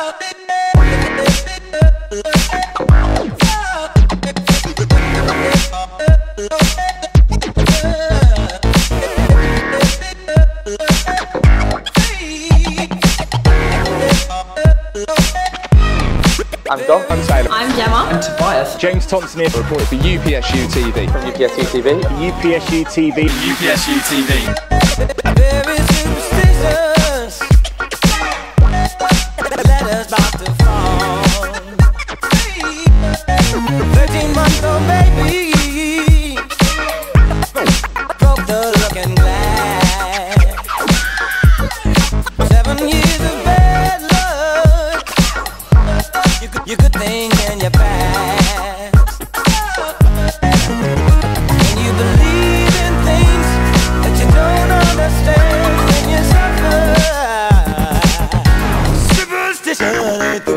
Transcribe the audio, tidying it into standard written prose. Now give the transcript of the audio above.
I'm Dom. I'm Taylor. I'm Gemma. I'm Tobias. James Thompson here, reporting for UPSU TV. From UPSU TV. UPSU TV. UPSU TV. Very superstitious. Letters about to fall. 13-month-old baby broke the looking glass. 7 years of bad luck. You could think in your past. And you believe in things that you don't understand when you suffer. Superstition ain't the